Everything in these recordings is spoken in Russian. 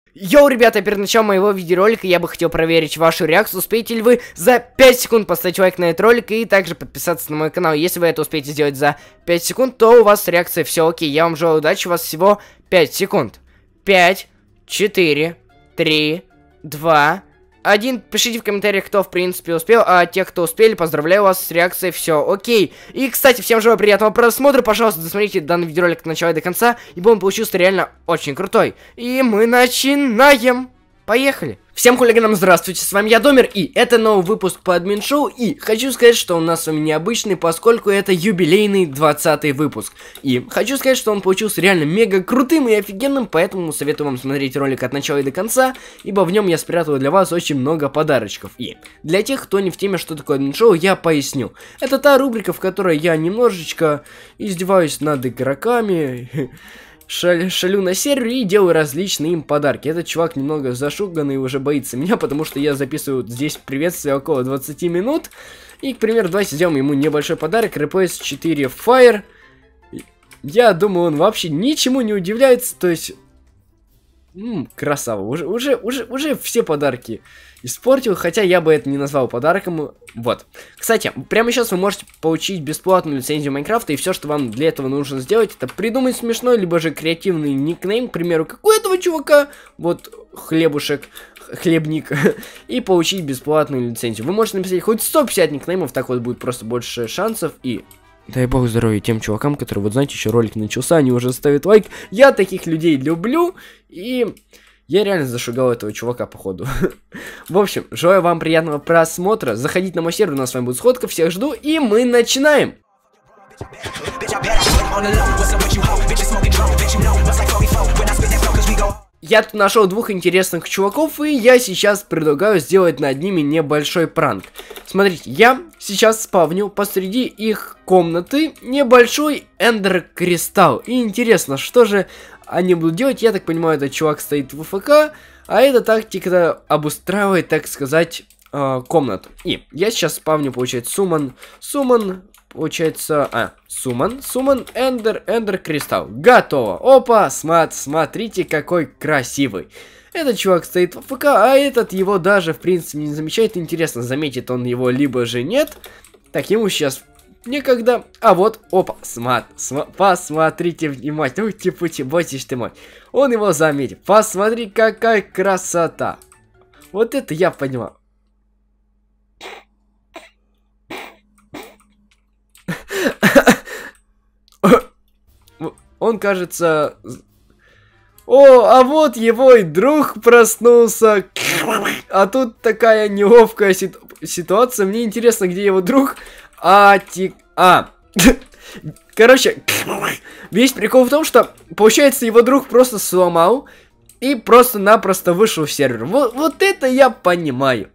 Йоу, ребята, перед началом моего видеоролика я бы хотел проверить вашу реакцию. Успеете ли вы за 5 секунд поставить лайк на этот ролик и также подписаться на мой канал. Если вы это успеете сделать за 5 секунд, то у вас реакция все окей. Я вам желаю удачи, у вас всего 5 секунд. 5, 4, 3, 2, 1. Пишите в комментариях, кто в принципе успел, а те, кто успели, поздравляю вас с реакцией, все окей. И, кстати, всем желаю приятного просмотра, пожалуйста, досмотрите данный видеоролик от начала и до конца, ибо он получился реально очень крутой. И мы начинаем! Поехали! Всем хулиганам здравствуйте, с вами я, Домер, и это новый выпуск по админ шоу, и хочу сказать, что у нас с вами необычный, поскольку это юбилейный 20-й выпуск. И хочу сказать, что он получился реально мега крутым и офигенным, поэтому советую вам смотреть ролик от начала и до конца, ибо в нем я спрятал для вас очень много подарочков. И для тех, кто не в теме, что такое админ шоу, я поясню. Это та рубрика, в которой я немножечко издеваюсь над игроками, шалю на сервере и делаю различные им подарки. Этот чувак немного зашуганный и уже боится меня, потому что я записываю здесь приветствие около 20 минут. И, к примеру, давайте сделаем ему небольшой подарок. RPS 4 Fire. Я думаю, он вообще ничему не удивляется, то есть... красава. Уже все подарки испортил, хотя я бы это не назвал подарком. Вот. Кстати, прямо сейчас вы можете получить бесплатную лицензию Майнкрафта, и все, что вам для этого нужно сделать, это придумать смешной, либо же креативный никнейм, к примеру, как у этого чувака, вот, хлебушек, хлебник, и получить бесплатную лицензию. Вы можете написать хоть 150 никнеймов, так вот будет просто больше шансов, и... Дай бог здоровья тем чувакам, которые, вот знаете, еще ролик начался, они уже ставят лайк. Я таких людей люблю, и я реально зашугал этого чувака, походу. В общем, желаю вам приятного просмотра. Заходите на мой сервер, у нас с вами будет сходка, всех жду, и мы начинаем! Я тут нашел двух интересных чуваков, и я сейчас предлагаю сделать над ними небольшой пранк. Смотрите, я сейчас спавню посреди их комнаты небольшой эндер-кристалл. И интересно, что же они будут делать? Я так понимаю, этот чувак стоит в ФК, а эта тактика обустраивает, так сказать, комнату. И я сейчас спавню, получается, суммон, получается, суммон, эндер кристалл. Готово. Опа, смотрите, какой красивый. Этот чувак стоит в ФК, а этот его даже, в принципе, не замечает. Интересно, заметит он его, либо же нет. Так, ему сейчас некогда. А вот, опа, посмотрите внимательно. Ути-пути, бойтесь ты мой. Он его заметит. Посмотри, какая красота. Вот это я понимаю. Он, кажется... О, а вот его и друг проснулся. А тут такая неловкая ситуация. Мне интересно, где его друг. Короче, весь прикол в том, что, получается, его друг просто сломал и просто-напросто вышел в сервер. Вот это я понимаю.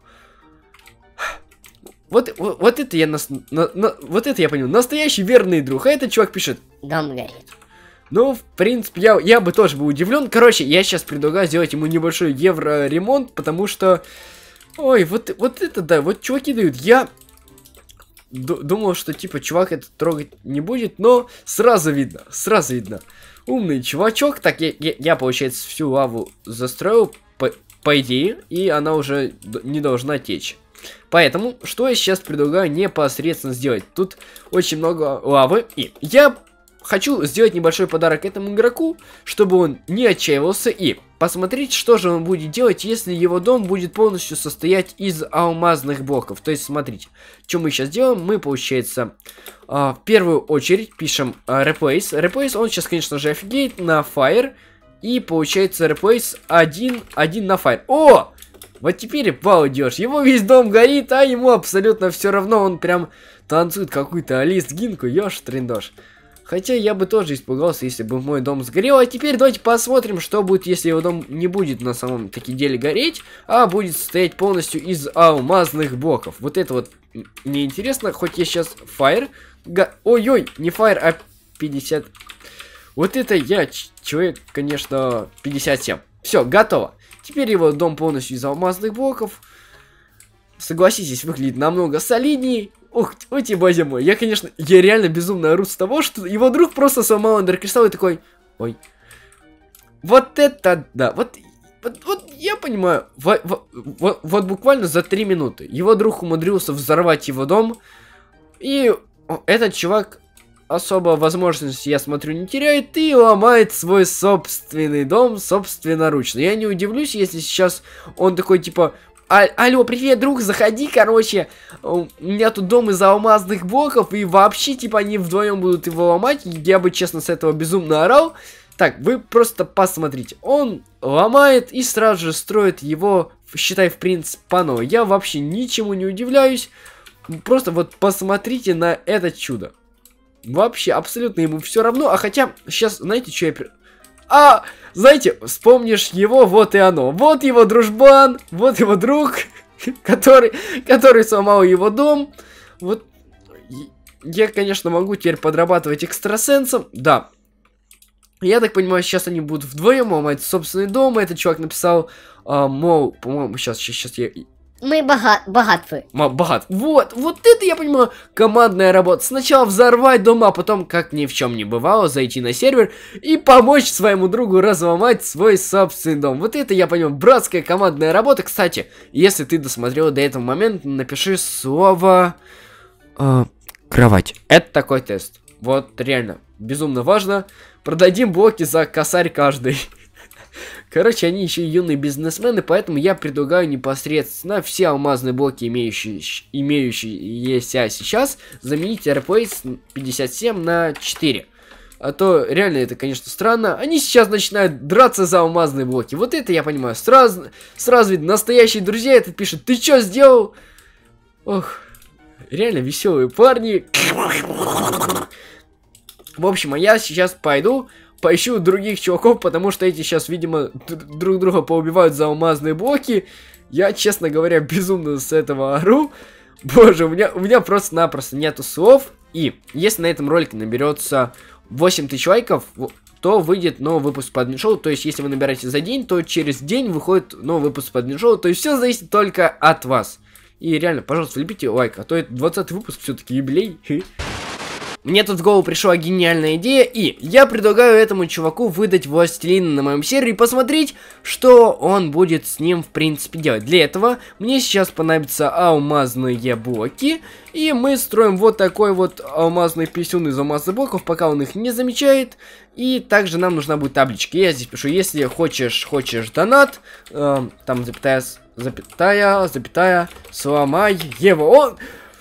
Вот это я понял. Настоящий верный друг. А этот чувак пишет: дом горит. Ну, в принципе, я бы тоже был удивлен. Короче, я сейчас предлагаю сделать ему небольшой евро-ремонт, потому что... Ой, вот это да, вот чуваки дают. Я думал, что, типа, чувак это трогать не будет, но сразу видно. Умный чувачок. Так, я получается, всю лаву застроил, по идее, и она уже не должна течь. Поэтому, что я сейчас предлагаю непосредственно сделать? Тут очень много лавы, и я... хочу сделать небольшой подарок этому игроку, чтобы он не отчаивался, и посмотреть, что же он будет делать, если его дом будет полностью состоять из алмазных блоков. То есть, смотрите, что мы сейчас делаем. Мы, получается, в первую очередь пишем replace. Replace, он сейчас, конечно же, офигеет на fire. И, получается, replace 1 на fire. О! Вот теперь вау идешь. Его весь дом горит, а ему абсолютно все равно. Он прям танцует какую-то лезгинку. Ёж, трендош. Хотя я бы тоже испугался, если бы мой дом сгорел. А теперь давайте посмотрим, что будет, если его дом не будет на самом таки деле гореть, а будет состоять полностью из алмазных блоков. Вот это вот мне интересно, хоть я сейчас fire... Ой-ой, не fire, а 50... Вот это я, человек, конечно, 57. Все, готово. Теперь его дом полностью из алмазных блоков. Согласитесь, выглядит намного солиднее. Ух, ой, боже мой, я реально безумно ору с того, что его друг просто сломал эндеркристалл и такой: ой, вот это да, вот я понимаю, вот буквально за 3 минуты его друг умудрился взорвать его дом, и этот чувак особо возможности, я смотрю, не теряет и ломает свой собственный дом собственноручно. Я не удивлюсь, если сейчас он такой, типа, алло, привет, друг, заходи, короче, у меня тут дом из алмазных блоков, и вообще, типа, они вдвоем будут его ломать. Я бы, честно, с этого безумно орал. Так, вы просто посмотрите, он ломает и сразу же строит его, считай, в принципе, по новой. Я вообще ничему не удивляюсь, просто вот посмотрите на это чудо. Вообще, абсолютно ему все равно. А хотя, сейчас, знаете, что я... знаете, вспомнишь его, вот и оно. Вот его дружбан, вот его друг, который сломал его дом. Вот, я, конечно, могу теперь подрабатывать экстрасенсом. Да. Я так понимаю, сейчас они будут вдвоем ломать собственный дом. Этот чувак написал, мол, по-моему, сейчас я... Мы богатые. Богат. Вот это, я понимаю, командная работа. Сначала взорвать дом, а потом, как ни в чем не бывало, зайти на сервер и помочь своему другу разломать свой собственный дом. Вот это, я понимаю, братская командная работа. Кстати, если ты досмотрел до этого момента, напиши слово кровать. Это такой тест. Вот реально, безумно важно. Продадим блоки за косарь каждый. Короче, они еще юные бизнесмены, поэтому я предлагаю непосредственно все алмазные блоки, имеющиеся сейчас, заменить Airplace 57 на 4. А то реально это, конечно, странно. Они сейчас начинают драться за алмазные блоки. Вот это я понимаю. Сразу видно, настоящие друзья это пишут. Ты что сделал? Ох, реально веселые парни. В общем, а я сейчас пойду поищу других чуваков, потому что эти сейчас, видимо, друг друга поубивают за алмазные блоки. Я, честно говоря, безумно с этого ору. Боже, у меня просто-напросто нету слов. И если на этом ролике наберется 8000 лайков, то выйдет новый выпуск по админ-шоу. То есть, если вы набираете за день, то через день выходит новый выпуск по админ-шоу. То есть, все зависит только от вас. И реально, пожалуйста, влепите лайк, а то это 20-й выпуск, все-таки юбилей. Мне тут в голову пришла гениальная идея, и я предлагаю этому чуваку выдать Властелина на моем сервере и посмотреть, что он будет с ним в принципе делать. Для этого мне сейчас понадобятся алмазные блоки, и мы строим вот такой вот алмазный писюн из алмазных блоков, пока он их не замечает. И также нам нужна будет табличка. Я здесь пишу, если хочешь донат, там запятая, сломай его.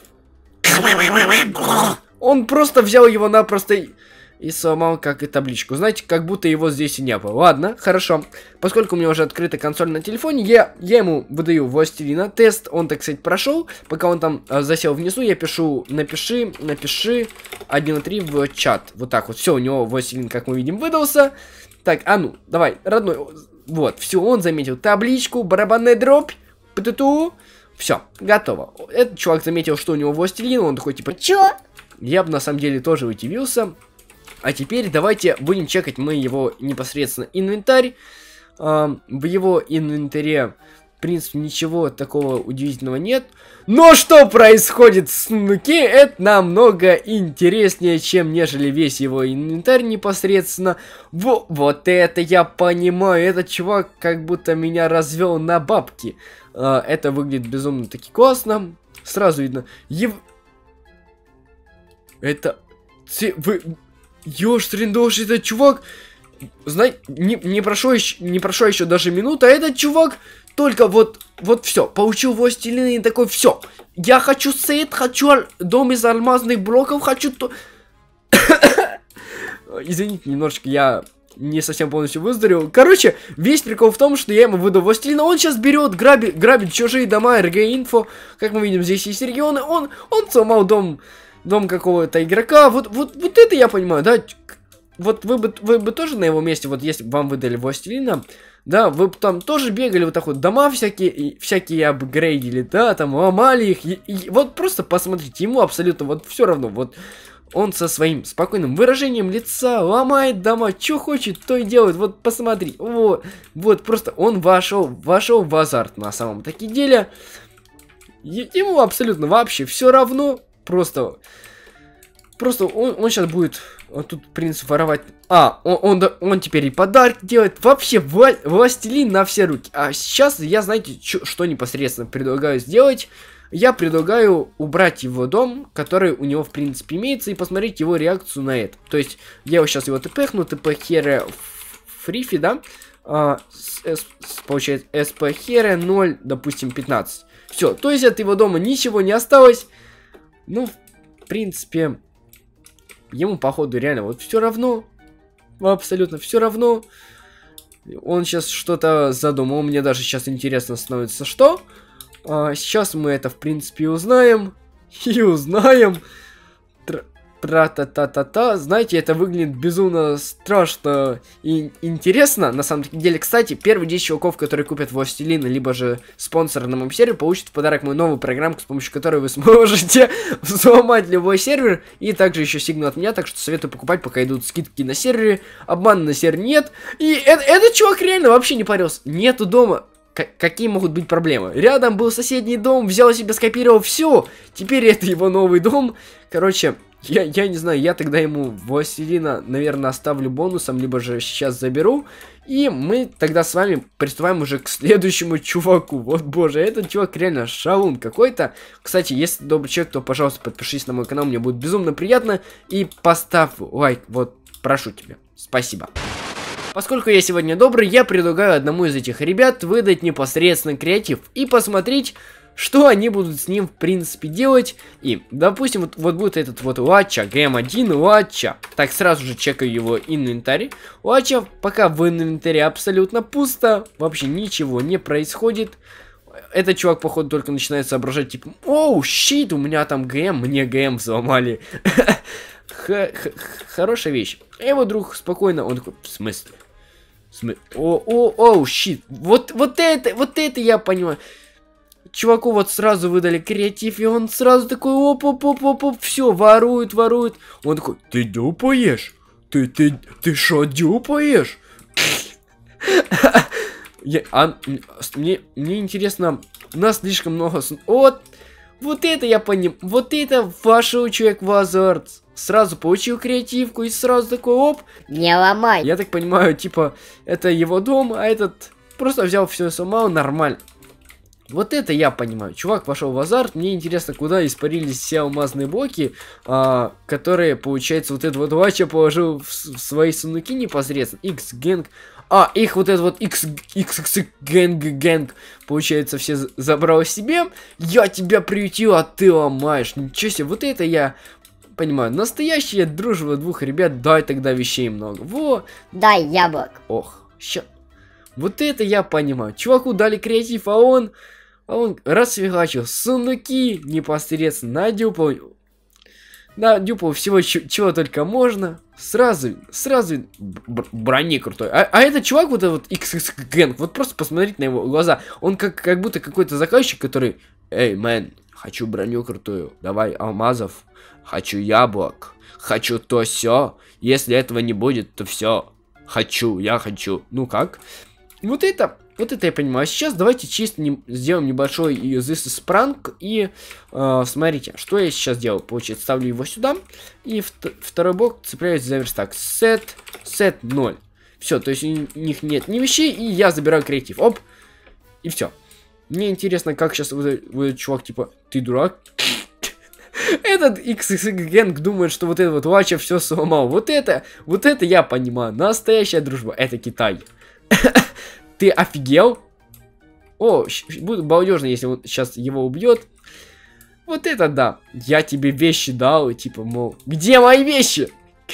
Он просто взял его напросто и сломал как и табличку. Знаете, как будто его здесь и не было. Ладно, хорошо. Поскольку у меня уже открыта консоль на телефоне, я ему выдаю Властелина тест. Он, так сказать, прошел. Пока он там засел внизу, я пишу, напиши 1.3 в чат. Вот так вот. Все, у него Властелин, как мы видим, выдался. Так, а ну, давай, родной. Вот, все, он заметил табличку, барабанная дробь, пту. Все, готово. Этот чувак заметил, что у него Властелин. Он такой, типа, чё? Я бы на самом деле тоже удивился. А теперь давайте будем чекать мы его непосредственно инвентарь. В его инвентаре, в принципе, ничего такого удивительного нет. Но что происходит с Нуки, это намного интереснее, чем нежели весь его инвентарь непосредственно. Вот это я понимаю. Этот чувак как будто меня развел на бабки. Это выглядит безумно таки классно. Сразу видно. Это... Ёштрин-дош, этот чувак... Знаете, не прошло еще даже минута, а этот чувак только вот все. Получил Властелина и такой, все. Я хочу сейт, хочу дом из алмазных блоков, хочу то... Извините, немножечко я... не совсем полностью выздоровел. Короче, весь прикол в том, что я ему выдал Властелина. Он сейчас берет, грабит чужие дома, РГ-инфо. Как мы видим, здесь есть регионы. Он сломал дом какого-то игрока. Вот это я понимаю, да? Вот вы бы тоже на его месте, вот если бы вам выдали Властелина, да, вы бы там тоже бегали вот так вот, дома всякие апгрейдили, да, там ломали их. И вот просто посмотрите, ему абсолютно вот все равно, вот. Он со своим спокойным выражением лица ломает дома, что хочет, то и делает. Вот посмотри, вот просто он вошел в азарт на самом таки деле. Ему абсолютно вообще все равно, просто Просто он сейчас будет тут, принц, воровать. Он теперь и подарки делает. Вообще, властелин на все руки. А сейчас я, знаете, что непосредственно предлагаю сделать? Я предлагаю убрать его дом, который у него, в принципе, имеется, и посмотреть его реакцию на это. То есть, я его сейчас тпхну, тп фрифи, да? Получается, сп хера 0, допустим, 15. Все, то есть от его дома ничего не осталось. Ну, в принципе, ему, походу, реально вот все равно. Абсолютно все равно. Он сейчас что-то задумал. Мне даже сейчас интересно становится, что. Сейчас мы это, в принципе, узнаем. И узнаем. Тра-та-та-та-та. Знаете, это выглядит безумно страшно и интересно. На самом деле, кстати, первые 10 чуваков, которые купят Властелина, либо же спонсора на моем сервере, получат в подарок мою новую программку, с помощью которой вы сможете взломать любой сервер. И также еще сигнал от меня, так что советую покупать, пока идут скидки на сервере. Обмана на сервере нет. И этот чувак реально вообще не парился. Нету дома. Какие могут быть проблемы? Рядом был соседний дом, взял себе, скопировал, все. Теперь это его новый дом. Короче, я не знаю, я тогда ему Властелина, наверное, оставлю бонусом, либо же сейчас заберу. И мы тогда с вами приступаем уже к следующему чуваку. Вот, боже, этот чувак реально шалун какой-то. Кстати, если добрый человек, то, пожалуйста, подпишись на мой канал, мне будет безумно приятно. И поставь лайк, вот, прошу тебя. Спасибо. Поскольку я сегодня добрый, я предлагаю одному из этих ребят выдать непосредственно креатив и посмотреть, что они будут с ним, в принципе, делать. И, допустим, вот будет этот вот Лача, ГМ1 Лача. Так, сразу же чекаю его инвентарь. Лача пока в инвентаре абсолютно пусто, вообще ничего не происходит. Этот чувак, походу, только начинает соображать, типа, оу, щит, у меня там ГМ, мне ГМ взломали. Хорошая вещь. А его друг спокойно, он такой, в смысле? Оу, щит. Вот это я понимаю. Чуваку вот сразу выдали креатив, и он сразу такой, оп, все, ворует. Он такой, ты дюпаешь? Ты шо дюпаешь? Мне интересно, у нас слишком много... Вот это я понимаю, вот это вошел человек в азарт. Сразу получил креативку и сразу такой, оп. Не ломай. Я так понимаю, типа, это его дом, а этот просто взял все сломал, нормально. Вот это я понимаю. Чувак вошел в азарт. Мне интересно, куда испарились все алмазные блоки, которые, получается, вот этот вот Лача положил в свои сундуки непосредственно. X-гэнг. Их вот этот вот X-гэнг, получается, все забрал себе. Я тебя приютил, а ты ломаешь. Ничего себе, вот это я понимаю. Настоящая дружба двух ребят. Дай тогда вещей много. Во. Дай яблок. Ох, ща. Вот это я понимаю. Чуваку дали креатив, а он расфигачил сундуки непосредственно надюпал всего, чего только можно. Сразу брони крутой. А этот чувак, вот этот вот X-гэнг, вот просто посмотрите на его глаза. Он как будто какой-то заказчик, который, эй, мэн, хочу броню крутую, давай алмазов, хочу яблок, хочу то все. Если этого не будет, то все. Я хочу. Ну как? Вот это я понимаю. А сейчас давайте чисто сделаем небольшой this is prank. И смотрите, что я сейчас делаю. Получается, ставлю его сюда. И второй блок цепляюсь за верстак. Set 0. Все, то есть у них нет ни вещей. И я забираю креатив. Оп. И все. Мне интересно, как сейчас вот чувак, типа, ты дурак? Этот X-гэнг думает, что вот этот вот Лача все сломал. Вот это я понимаю. Настоящая дружба. Это Китай. Ты офигел? О, будет балдежно, если он сейчас его убьет. Вот это да. Я тебе вещи дал, и типа, мол, где мои вещи?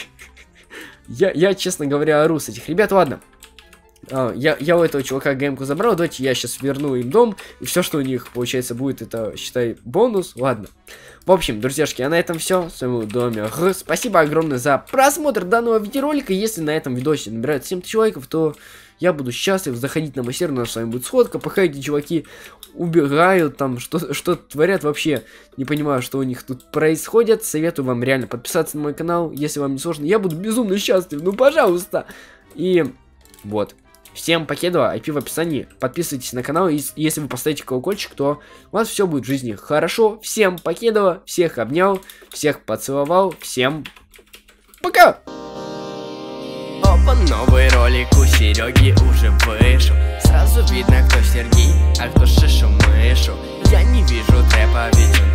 Я, честно говоря, ору с этих ребят. Ладно. Я у этого чувака гемку забрал. Давайте я сейчас верну им дом. И все, что у них, получается, будет, это, считай, бонус. Ладно. В общем, друзьяшки, а на этом все. С вами был Домик. Спасибо огромное за просмотр данного видеоролика. Если на этом видосе набирают 7000 лайков, то я буду счастлив. Заходить на мой сервер, у нас с вами будет сходка. Пока эти чуваки убегают, там, что творят, вообще не понимаю, что у них тут происходит. Советую вам реально подписаться на мой канал, если вам не сложно. Я буду безумно счастлив, ну пожалуйста. И вот. Всем покедова, IP в описании. Подписывайтесь на канал, и если вы поставите колокольчик, то у вас все будет в жизни хорошо. Всем покедова, всех обнял, всех поцеловал, всем пока! Опа, новый ролик у Сереги уже вышел. Сразу видно, кто Сергей, а кто Шишу-мышу. Я не вижу трэпа, ведь